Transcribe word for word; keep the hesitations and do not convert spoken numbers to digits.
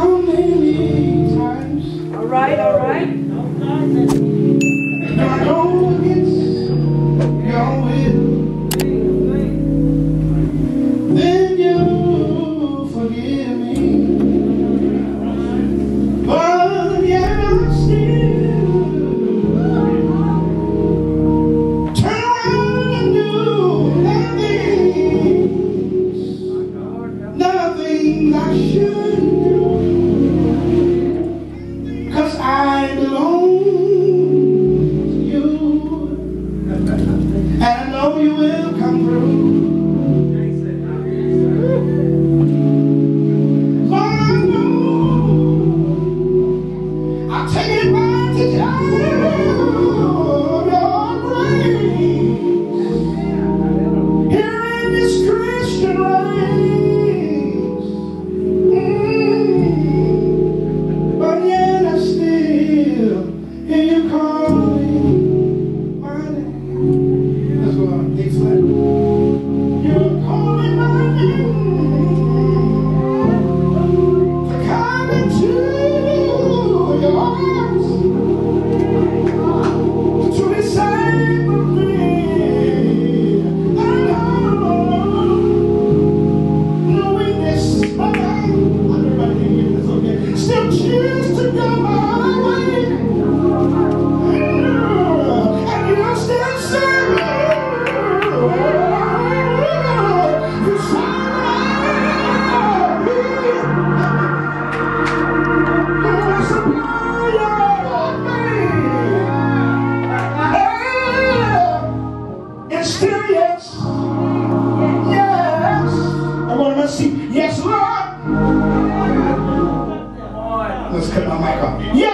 many times. All right, all right. I go against your will, then you forgive me. But yet I still turn around and do nothing, nothing I shouldn't do, 'cause I belong to you, and I know you will come through. Take advantage of your grace here in this Christian race. Mm. But yet I still hear you calling my name. Let's go on. Next slide. You're calling my name to come into your arms, to be saved from me. I know no weakness, but I, everybody can get this, okay? Still choose to go my way, and you still serve me. You serve me. It's still yes, yes. I want to see, yes, Lord. Let's cut my mic off. Yes.